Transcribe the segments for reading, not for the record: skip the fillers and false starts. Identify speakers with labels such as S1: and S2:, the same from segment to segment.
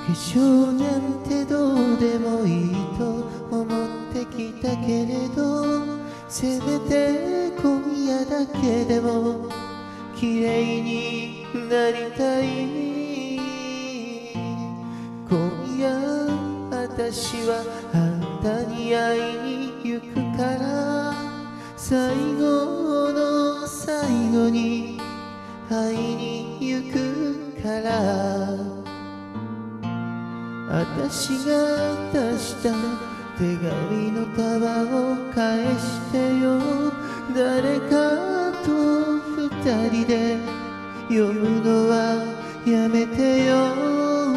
S1: 粧なんてどうでもいいと思ってきたけれど、せめて今夜だけでも綺麗になりたい。今夜私はあんたに会いに行くから、最後の最後に会いに行くから、私が出した手紙の束を返してよ。誰かと二人で読むのはやめてよ。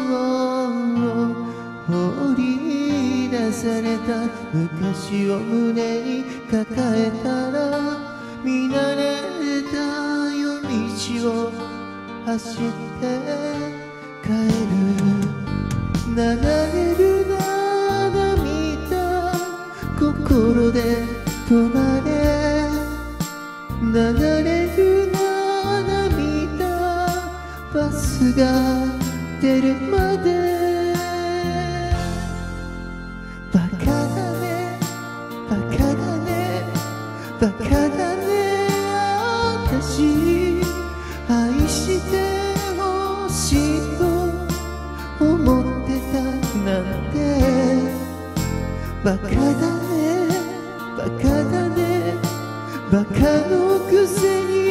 S1: 放り出された昔を胸に抱えたら、見慣れた夜道を走って帰る。流れる涙心で止まれ。流れる涙バスが出るまで。バカだねバカだねバカだね、私愛してほしいと思ってたなんて。バカだねバカだねバカのくせに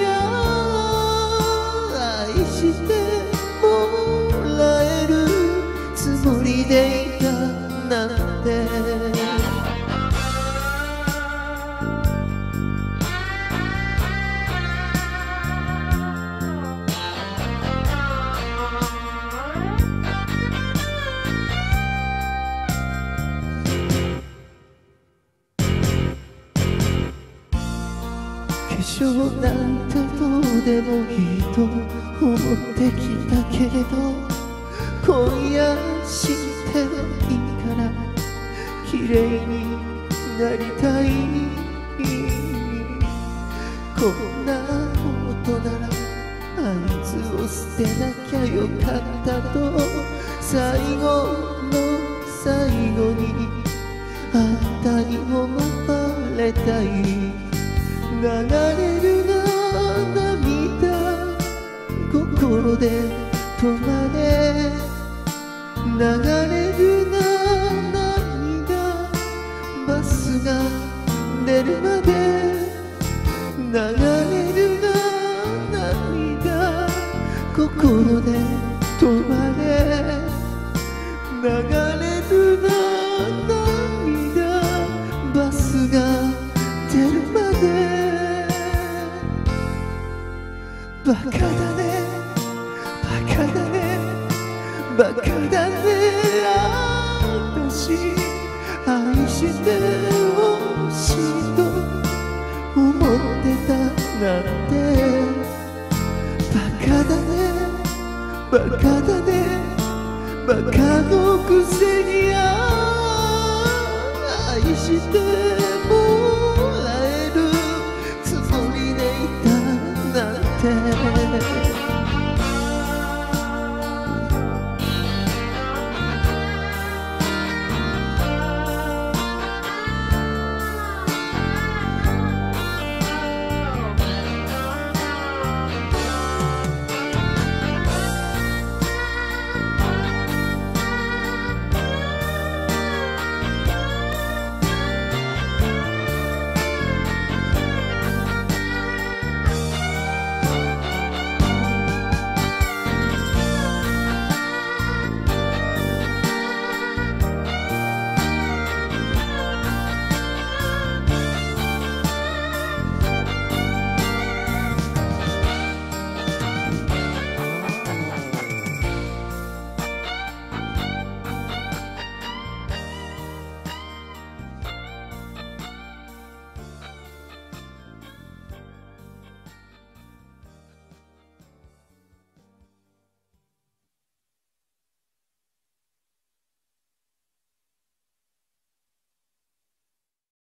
S1: 愛してもらえるつもりでいたなんて。化粧なんてどうでもいいと思ってきたけれど、今夜知っていいから綺麗になりたい。こんなことならあいつを捨てなきゃよかったと、最後の最後にあんたに思われたい。流れる涙心で止まれ。流れる涙バスが出るまで。流れる涙心で止まれ。流れる涙バスが出るまで。バカだねバカだねバカだね、私愛してほしいと思ってたなんて。バカだねバカだねバカのくせに愛してもらえるつもりでいたなんて。